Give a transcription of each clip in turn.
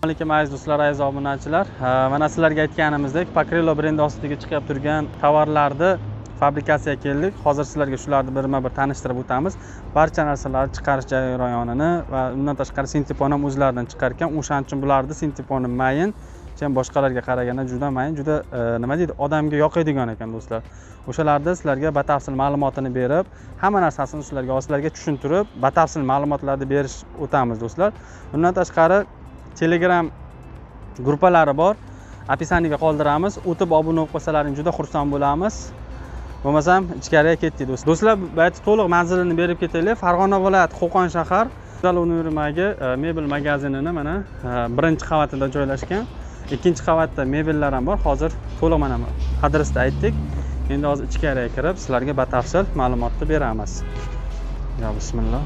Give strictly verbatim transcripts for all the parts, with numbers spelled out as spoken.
Assalomu alaykum aziz do'stlar, aziz obunachilar. Mana sizlarga aytganimizdek, Pakrilo brendi ostiga chiqib turgan tovarlarni fabrikatsiyaga keldik. Hozir sizlarga shularni birma-bir tanishtirib o'tamiz. Barcha narsalarni chiqarish jarayonini va undan tashqari sintepon ham o'zlaridan chiqargan. O'shaning uchun bularni sinteponi mayin, chem boshqalarga qaraganda juda mayin, juda nima deydi, odamga yoqadigan ekan do'stlar. O'shalarda sizlarga batafsil ma'lumotini berib, hamma narsasini sizlarga sizlarga tushuntirib, batafsil ma'lumotlarni berish o'tamiz do'stlar. Undan tashqari Telegram gruppalari bor. Описаниеga qoldiramiz. O'tib obuna bo'lib qolsalaring juda xursand bo'lamiz. Bo'lmasam ichkariga ketdik do'stlar. Do'stlar, bu yerda to'liq manzilini berib ketaylik. Farg'ona viloyati Qo'qon shahar Unurmagi mebel magazinini mana birinchi qavatida joylashgan. Ikkinchi qavatda mebellar ham bor. Hozir to'liq mana adresni aytdik. Endi hozir ichkariga kirib, sizlarga batafsil ma'lumotni beramiz. Ya bismillah.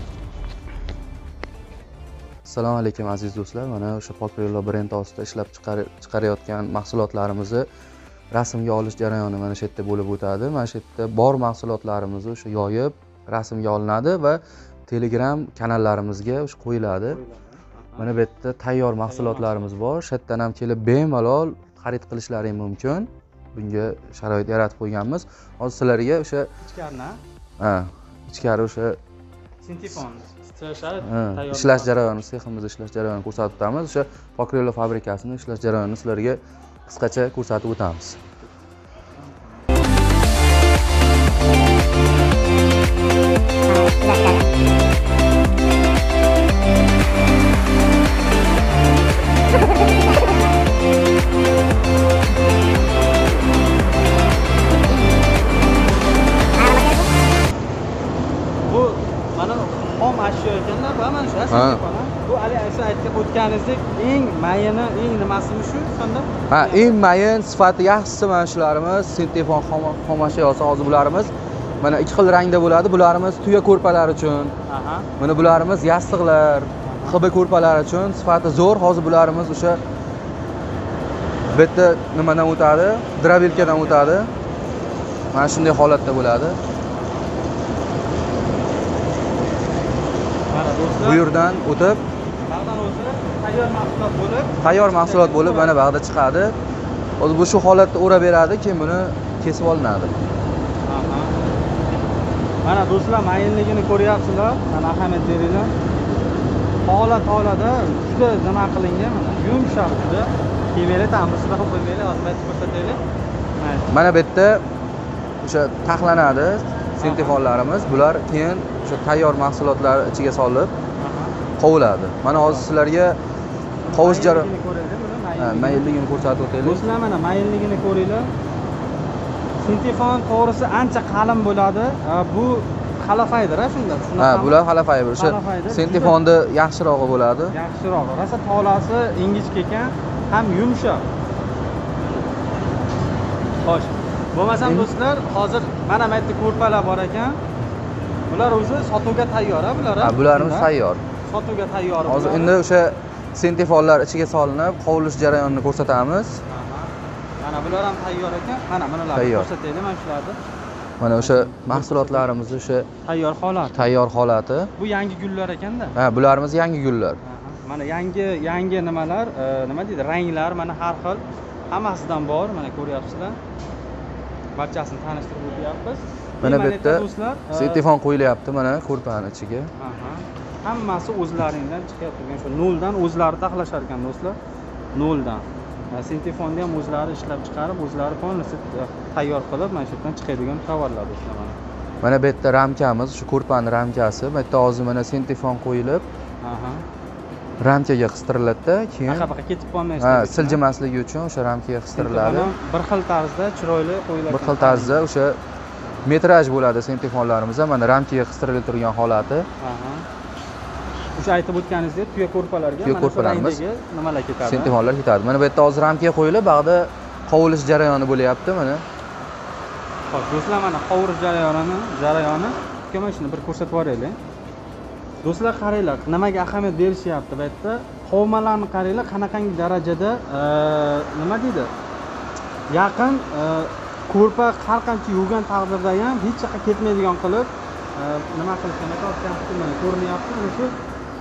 Assalomu alaykum aziz do'stlar. Mana o'sha Pakrilo brend ostida ishlab chiqarayotgan mahsulotlarimizni rasmga olish jarayoni mana shu yerda bo'lib o'tadi. Mana shu yerda bor mahsulotlarimizni o'sha yoyib rasmga olinadi va Telegram kanallarimizga o'sha qo'yiladi. Mana bu yerda tayyor mahsulotlarimiz bor. Shu yerdan ham kelib bemalol xarid qilishlaring mumkin. Bunga sharoit yaratib qo'yganmiz. Hozir sizlarga o'sha ichkarina, ha, ichkari o'sha sintepon ishlash jarayoni, seximizda ishlash jarayonini ko'rsatib o'tamiz. O'sha Pakrilo fabrikasining ishlash jarayonini sizlarga qisqacha ko'rsatib o'tamiz. Bu mana xom ashyo ekanlar va mana shu sintepon. Bu ali aytsa aytib o'tganingizdek eng mayini, eng nimasimi shu sonda? Ha, eng mayin, sifati yaxshisi mana shularimiz, sintepon xom ashyosi. Hozir bularimiz mana ikki xil rangda bo'ladi. Bularimiz tuya ko'rpalar uchun. Aha. Mana bularimiz yastiqlar, xibi ko'rpalar uchun sifati zo'r. Hozir bularimiz o'sha bu yerda nimadan o'tadi? Drabilkadan o'tadi. Mana shunday holatda bo'ladi. Bu yerdan o'tib, Bag'dan o'zi tayyor mahsulot bo'lib, tayyor mahsulot bo'lib mana bag'da chiqadi. Hozir bu shu holatda o'rab beradi, keyin buni kesib olinadi. Aha. Mana do'stlar, mayinligini ko'ryapsizlar. Mana ahamiyat beringlar. Holat holada juda nima qilingan, mana yumshoq juda. Kiyimlar ta'mirsiz qilib qo'ymaylik, hozir aytib ko'rsataylik. Mana bu yerda o'sha taxlanadi sintefonlarimiz. Bular keyin o'sha tayyor mahsulotlar ichiga solib qoviladi. Mana hozir sizlarga qovish jarayoni mayinligini ko'rsatib o'taylik. Do'stlar, mana mayinligini ko'ringlar. Sintefon to'g'risi ancha qalin bo'ladi. Bu xalafaydir-a shunda. Ha, bular xalafaydir. O'sha sintefonni yaxshirog'i bo'ladi. Yaxshirog'i. Rosa tolasi ingichka ekan, ham yumshoq. Xo'sh. Bo'lmasam do'stlar, hozir mana bu yerda ko'rpalar bor ekan. Bular o'zi sotuvga tayyor-a bular? Ha, bularimiz tayyor. Sotuvga tayyor. Hozir endi o'sha sintefonlar ichiga solinib, qovurish jarayonini ko'rsatamiz. Mana bular ham tayyor ekan. Mana bularni ko'rsataylik mana shularni. Mana o'sha mahsulotlarimiz o'sha tayyor holati. Tayyor holati. Bu yangi gullar ekanda. Ha, bularimiz yangi gullar. Mana yangi yangi nimalar, nima deydi, ranglar mana har xil. Hammasidan bor, mana ko'ryapsizlar. Barchasini tanishtirib o'tyapmiz. Mana bu yerda sintefon qo'yilyapti mana ko'rpaning ichiga. Aha. Hammasi o'zlaringdan chiqib turgan, shu noldan o'zlari taxlashar ekan do'stlar. Noldan. Sintefonni ham o'zlari ishlab chiqarib, o'zlari polnisi tayyor qilib, mana shu yerdan chiqadigan tovarlar do'stlar mana. Mana bu yerda ramkamiz, shu ko'rpaning ramkasi. Bu yerda hozir mana sintefon qo'yilib, aha, ramkaga qistiriladi-da, keyin aqabaqa ketib qolmaydi. Ha, siljimasligi uchun o'sha ramkaga qistiriladi. Bir xil tarzda chiroyli qo'yiladi. Bir xil tarzda o'sha metraj bo'ladi sintefonlarimiz ham mana ramkaga qistirilib turgan holati. Aha. O'sha aytib o'tganingizdek, tuya ko'rpalarga tuya ko'rpalarimiz nimalar ketadi? Sintefonlar ketadi. Mana bu yerda hozir ramkaga qo'yilib, bag'da qovurish jarayoni bo'lyapti mana. Xo'sh, do'stlar, mana qovurish jarayonini, jarayoni, mana shuni bir ko'rsatib yuboraylik. Do'stlar, qaranglar, nimaga ahamiyat berishyapti bu yerda? Qovmalarni qaranglar, qanaqangi darajada nima deydi? Yaqin ko'rpa har qancha yuvgan taqdirda ham hech yoqqa ketmaydigan qilib nima qilishgan ekan, mana ko'rinyapti, mana shu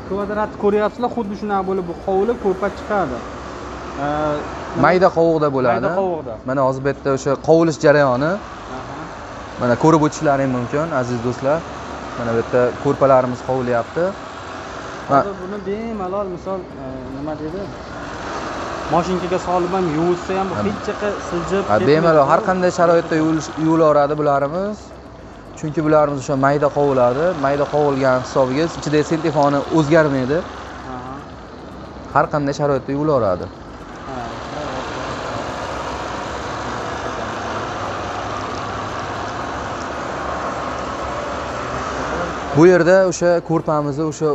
kvadratni ko'ryapsizlar, xuddi shunaqa bo'lib bu hovli ko'rpa chiqadi. Mayda qovuqda bo'ladi. Mayda qovuqda. Mana hozir bu yerda o'sha qovurish jarayoni. Mana ko'rib o'tishlaring mumkin, aziz do'stlar. Mana bu yerda ko'rpalarimiz qovulyapti. Hozir buni bemalol misol nima deydi? Mashinkaga solib ham yuvilsa ham bu hech chaqa siljib ketmaydi. Bemalol har qanday sharoitda yuvilaveradi bularimiz. Chunki bularimiz o'sha mayda qoviladi. Mayda qovilgan hisobiga ichidagi sentifoni o'zgarmaydi. Har qanday sharoitda yuvilaveradi. Bu yerda o'sha ko'rpamizni o'sha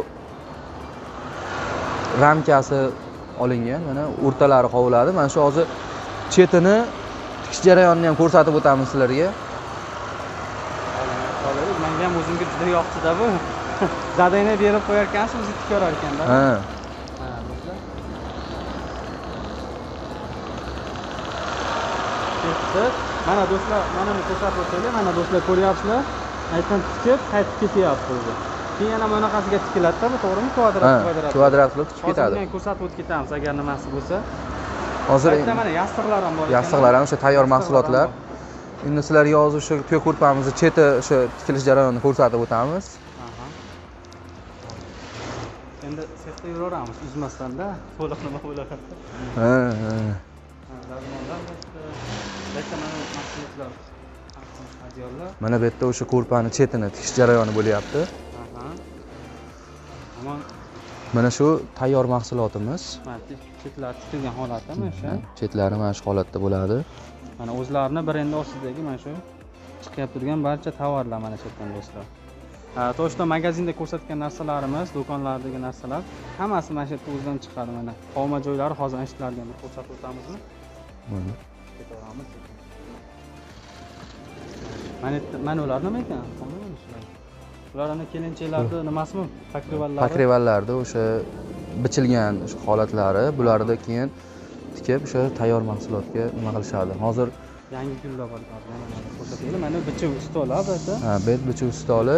ramkasi olingan, mana o'rtalari qoviladi. Mana shu hozir chetini tikish jarayonini ham ko'rsatib o'tamiz sizlarga. Menga ham o'zimga juda yoqdi-da bu. Zadayni berib qo'yar ekansiz, o'zi tikorar ekanda. Ha. Ha, do'stlar. Ketdi. Mana do'stlar, mana buni ko'rsatib o'taylik. Mana do'stlar ko'ryapsizlar. Aytdan tikib, qaytib ketyapti o'zi. Keyin yana bunaqasiga tikiladi-da, bu to'g'rimi? Kvadrat kvadrat. Kvadrat qilib tikib ketadi. Hozir men ko'rsatib o'tib ketamiz agar nimasi bo'lsa. Hozir mana yastiqlar ham bor ekan. Yastiqlar ham o'sha tayyor mahsulotlar. Endi sizlarga hozir o'sha to'y ko'rpamizni cheti o'sha tikilish jarayonini ko'rsatib o'tamiz. Aha. Endi sexda yuraveramiz, uzmasdan-da, to'liq nima bo'ladi. Ha, ha. Mana bu yerda o'sha ko'rpani chetini tikish jarayoni bo'lyapti. Mana shu tayyor mahsulotimiz. Mana chetlari tikilgan holatda o'sha. Chetlari mana shu holatda bo'ladi. Mana o'zlarini brendi ostidagi mana shu chiqib turgan barcha tovarlar mana shu yerdan do'stlar. Ha, to'shda magazinda ko'rsatgan narsalarimiz, do'konlardagi narsalar hammasi mana shu yerda o'zidan chiqadi mana. Qovma joylari hozir eshitlarga ko'rsatib o'tamizmi? Mana. Ketaveramiz. Mana mana ular nima ekan? Ularning kelinchaklarning nimasimi? Pakrivallar. Pakrivallarda o'sha bichilgan o'sha holatlari, bularni keyin tikib o'sha tayyor mahsulotga nima qilishadi. Hozir yangi gullar bor. Mana ko'rsataylik. Mana bichuv stoli albatta. Ha, bet bichuv stoli.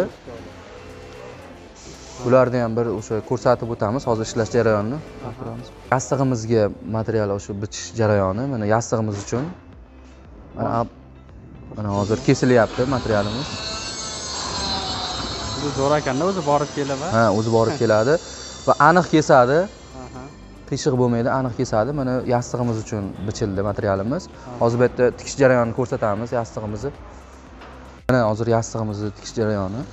Bularni ham bir o'sha ko'rsatib o'tamiz, hozir ishlash jarayonini. Yastig'imizga material o'sha bichish jarayoni, mana yastig'imiz uchun. Mana mana hozir kesilyapti materialimiz. Bu zo'r ekanda, o'zi borib keladi. Ha, o'zi borib keladi va aniq kesadi. Qiyshiq bo'lmaydi, aniq kesadi. Mana yastig'imiz uchun bichildi materialimiz. Hozir bu yerda tikish jarayonini ko'rsatamiz yastig'imizni. Mana hozir yastig'imizni tikish jarayoni.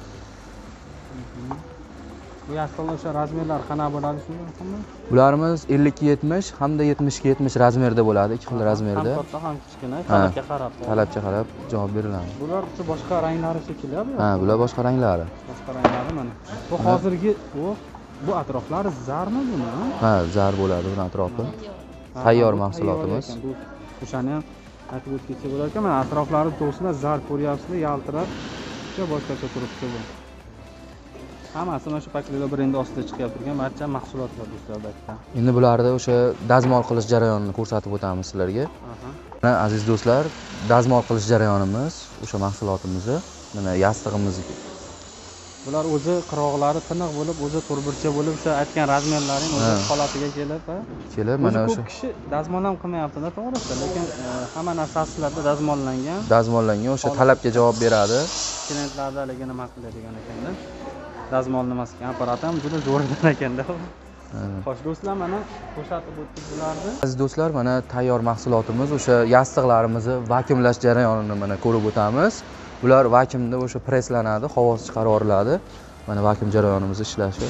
Bu yastiqlar o'sha razmerlar qanaqa bo'ladi shunday? Bularimiz ellik yetmish hamda yetmish yetmish razmerda bo'ladi, ikki xil razmerda. Ham katta, ham kichkina, talabga qarab. Talabga qarab javob beriladi. Bular boshqa ranglari shekilli. Ha, bular boshqa ranglari. Boshqa ranglari mana. Bu hozirgi bu bu atroflari zarmi buni? Ha, zar bo'ladi buni atrofi. Tayyor mahsulotimiz. O'shani ham aytib o'tsak bo'lar ekan. Mana atroflari to'g'risida zar ko'ryapsizlar, yaltirab. Juda boshqacha turibdi bu. Hammasi mana shu Pakrilo brendi ostida chiqib turgan barcha mahsulotlar do'stlar bitta. Endi bularda o'sha dazmol qilish jarayonini ko'rsatib o'tamiz sizlarga. Mana aziz do'stlar, dazmol qilish jarayonimiz, o'sha mahsulotimizni, mana yastig'imiz. Bular o'zi qirg'oqlari tiniq bo'lib, o'zi turburcha bo'lib, o'sha aytgan razmerlarining o'zi holatiga kelib, kelib mana o'sha ko'p kishi dazmol ham qilmayapti-da, to'g'risi, lekin hamma narsa sizlarda dazmollangan. Dazmollangan, o'sha talabga javob beradi. Klientlarda haligi nima qiladigan ekanda. Dazmol nimasi ekan, apparat ham juda zo'rdan ekanda. Xo'sh do'stlar, mana ko'rsatib o'tdik bularni. Aziz do'stlar, mana tayyor mahsulotimiz, o'sha yastiqlarimizni vakuumlash jarayonini mana ko'rib o'tamiz. Bular vakuumda o'sha preslanadi, havosi chiqarib yuboriladi. Mana vakuum jarayonimiz ishlashi.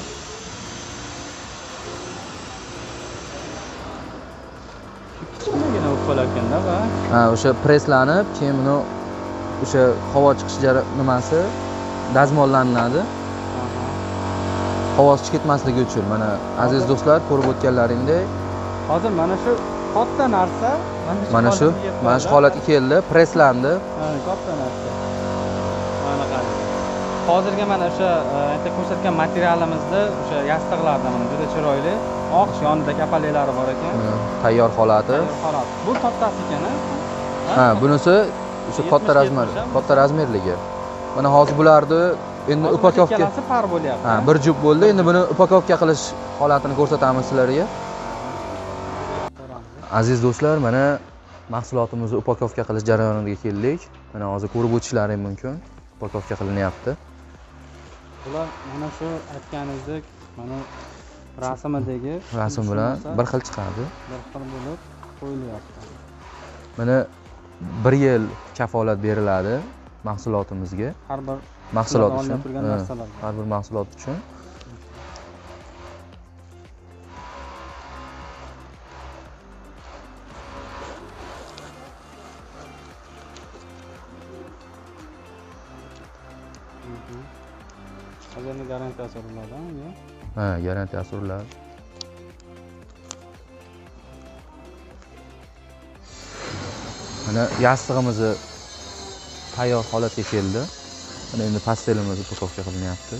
Kichkinagina bo'lib qolarkanda va ha, o'sha preslanib, keyin buni o'sha havo chiqish nimasi dazmollanadi. Havosi chiqib ketmasligi uchun. Mana aziz do'stlar, ko'rib o'tganlaringdek, hozir mana shu katta narsa mana shu mana shu holatga keldi, preslandi. Ha, katta narsa. Mana qarang. Hozirgi mana o'sha aytib ko'rsatgan materialimizda o'sha yastiqlardan mana juda chiroyli, oq yonida kapalelari bor ekan. Tayyor holati. Bu kattasi ekan-a? Ha, bunisi o'sha katta razmer, katta razmerligi. Mana hozir bularni endi upakovka ikkalasi par bo'lyapti. ha bir jup bo'ldi. Endi buni upakovka qilish holatini ko'rsatamiz sizlarga. Aziz do'stlar, mana mahsulotimizni upakovka qilish jarayoniga keldik. Mana hozir ko'rib o'tishlaring mumkin. Upakovka qilinyapti. Bular mana shu aytganingizdek, mana rasmidagi rasm bilan bir xil chiqadi. Bir xil bo'lib qo'yilyapti. Mana bir yil kafolat beriladi mahsulotimizga. Har bir mahsulot uchun, turgan narsalar. har bir mahsulot uchun. Hozirni garantiyasi uriladimi? Ha, garantiyasi uriladi. Mana yastig'imiz tayyor holatga keldi. Mana endi pastelimiz upakovka qilinyapti.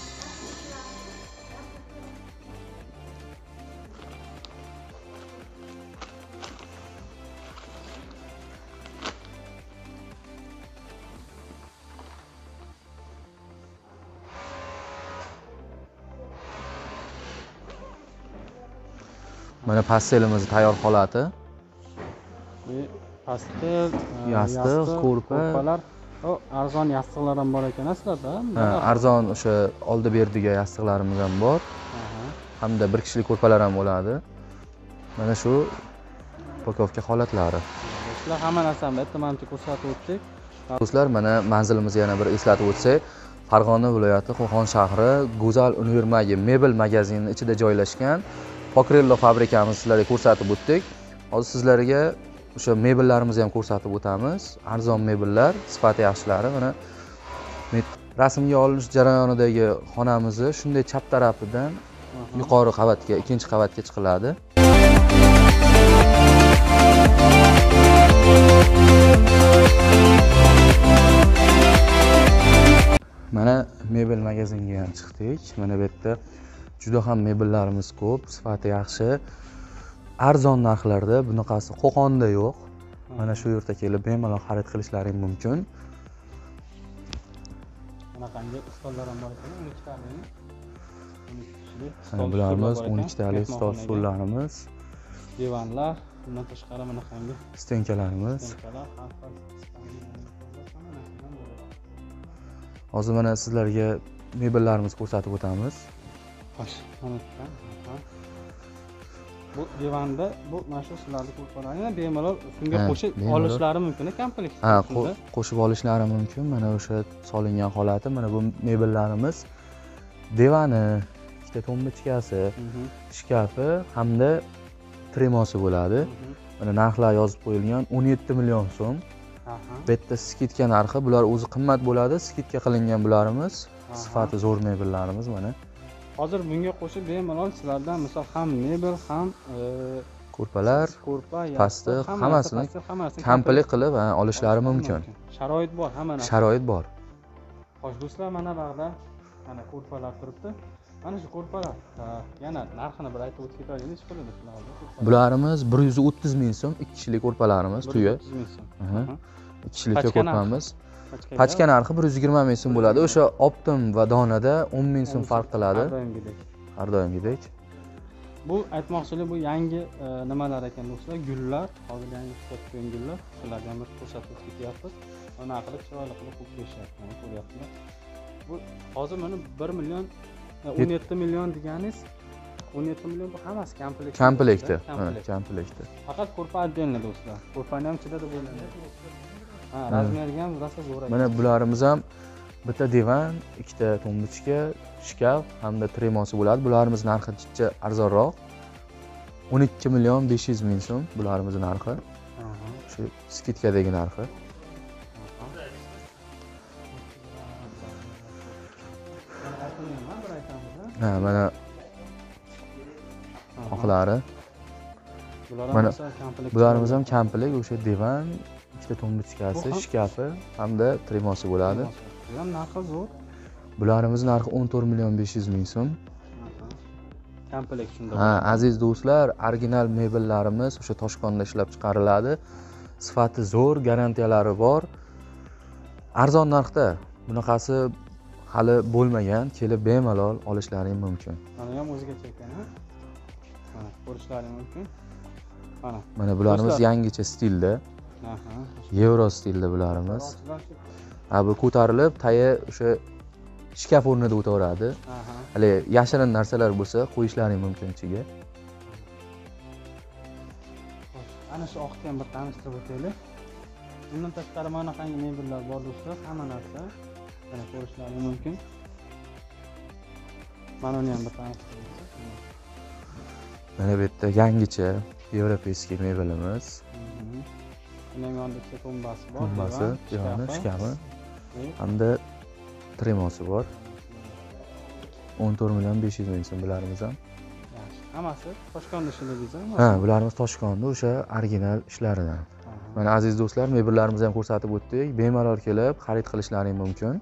Mana pastelimiz tayyor holati. Bu pastel, yastig', ko'rpa. Ko'rpalar. O arzon yastiqlar ham bor ekan sizlarda. Ha, arzon o'sha oldi berdiga yastiqlarimiz ham bor. Hamda bir kishilik ko'rpalar ham bo'ladi. Mana shu upakovka holatlari. Do'stlar, hamma narsani aytmancha ko'rsatib o'tdik. Do'stlar, mana manzilimizni yana bir eslatib o'tsak, Farg'ona viloyati Qo'qon shahri Go'zal Univermagi mebel magazinining ichida joylashgan Pokrello fabrikamizni sizlarga ko'rsatib o'tdik. Hozir sizlarga o'sha mebellarimizni ham ko'rsatib o'tamiz. Arzon mebellar, sifati yaxshilari. Mana rasmga olinish jarayonidagi xonamizni shunday chap tarafidan yuqori qavatga, ikkinchi qavatga chiqiladi. Mana mebel magazinga ham chiqdik. Mana bu yerda juda ham mebellarimiz ko'p, sifati yaxshi. Arzon narxlarda, bunaqasi Qo'qonda yo'q. Mana shu yerga kelib bemalol xarid qilishlaring mumkin. Bunaqangi stollar ham bor ekan, o'n ikkitalik. Mana bularimiz o'n ikkitalik stol stollarimiz. Divanlar, bundan tashqari bunaqangi stenkalarimiz. stenkalar, Hozir mana sizlarga mebellarimizni ko'rsatib o'tamiz. Xo'sh, mana bu divanda bu mana shu sizlarning ko'rpalarni bemalol shunga qo'shib olishlari mumkin, komplekt. Ha, qo'shib olishlari mumkin. Mana o'sha solingan holati. Mana bu mebellarimiz divani, ikkita tombichkasi, shkafi hamda tremosi bo'ladi. Mana narxlar yozib qo'yilgan o'n yetti million so'm. Bu yerda skitka narxi, bular o'zi qimmat bo'ladi, skitka qilingan bularimiz. Sifati zo'r mebellarimiz mana. Hozir bunga qo'shib bemalol sizlardan misol ham mebel, ham ko'rpalar, ko'rpa, pasti, hammasini komplekt qilib olishlari mumkin. Sharoit bor, hamma narsa. Sharoit bor. Xo'sh do'stlar, mana bu yerda mana ko'rpalar turibdi. Mana shu ko'rpalar yana narxini bir aytib o'tib ketaylik, necha pulda shular? Bularimiz bir yuz o'ttiz ming so'm, ikki kishilik ko'rpalarimiz, tuya. bir yuz o'ttiz ming so'm. ikki kishilik ko'rpamiz. Pachka narxi bir yuz yigirma ming so'm bo'ladi. O'sha optim va donada o'n ming so'm farq qiladi. Har doimgidek. Har doimgidek. Bu aytmoqchilik, bu yangi nimalar ekan do'stlar? Gullar, hozir yangi chiqayotgan gullar. Sizlarga ham ko'rsatib ketyapmiz. Mana qilib chiroyli qilib qo'yib berishyapti, ko'ryapsizlar. Bu hozir mana bir million o'n yetti million deganingiz, o'n yetti million bu hammasi komplekt. Komplektda, komplektda. Faqat ko'rpa отдельно do'stlar. Ko'rpani ham ichida deb o'ylayman. Ha, razmeriga ham rosa zo'r. Mana bularimiz ham bitta divan, ikkita tombichka, shkaf hamda tremosi bo'ladi. Bularimiz narxi jicha arzonroq. o'n ikki million besh yuz ming so'm bularimiz narxi. Shu skitkadagi narxi. Ha, mana oqlari. Mana bularimiz ham komplekt, o'sha divan, ikkita tombichkasi, shkafi hamda tremosi bo'ladi. Bu ham narxi zo'r. Bularimiz narxi o'n to'rt million besh yuz ming so'm. Komplekt shunda. Ha, aziz do'stlar, original mebellarimiz o'sha Toshkentda ishlab chiqariladi. Sifati zo'r, garantiyalari bor. Arzon narxda. Bunaqasi hali bo'lmagan, kelib bemalol olishlaring mumkin. Mana ham o'zigacha ekan, ha? Mana ko'rishlaring mumkin. Mana. Mana bularimiz yangicha stilda. Aha. Yevro stilda bularimiz. Ha, bu ko'tarilib, taya o'sha shkaf o'rnida o'taveradi. Aha. Hali yashirin narsalar bo'lsa, qo'yishlaring mumkin ichiga. Ana shu oqni ham bir tanishtirib o'taylik. Bundan tashqari mana qanday mebellar bor do'stlar, hamma narsa mana ko'rishlaring mumkin. Mana uni ham bir tanishtirib o'taylik. Mana bu yerda yangicha yevropeyskiy mebelimiz. Uning yonida tumbasi bor, Tumbasi, yoni, shkafi hamda tremosi bor. o'n to'rt million besh yuz ming so'm bularimiz ham. Yaxshi. Hammasi Toshkent ishligingizmi? Ha, bularimiz Toshkentda o'sha original ishlaridan. Mana aziz do'stlar, mebellarimizni ham ko'rsatib o'tdik. Bemalol kelib xarid qilishlaring mumkin.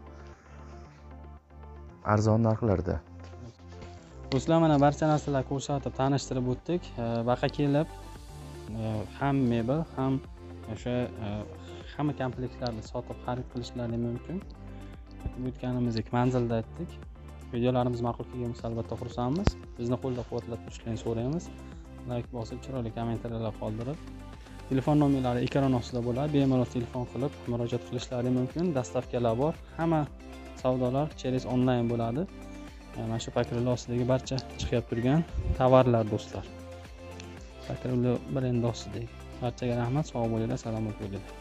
Arzon narxlarda. Do'stlar, mana barcha narsalarni ko'rsatib, tanishtirib o'tdik. Baqa kelib ham mebel, ham o'sha hamma komplektlarni sotib xarid qilishlaring mumkin. Aytib o'tganimizdek manzilda aytdik. Videolarimiz ma'qul kelgan bo'lsa albatta xursandmiz. Bizni qo'llab-quvvatlab turishlarini so'raymiz. Like bosib, chiroyli kommentariyalar qoldirib, telefon nomerlari ekran ostida bo'ladi. Bemalol telefon qilib murojaat qilishlaring mumkin. Dastavkalar bor. Hamma savdolar через onlayn bo'ladi. Mana shu Pakrilo ostidagi barcha chiqib turgan tovarlar do'stlar. Pakrilo brendi ostidagi barchaga rahmat, sog' bo'linglar, salomat bo'linglar.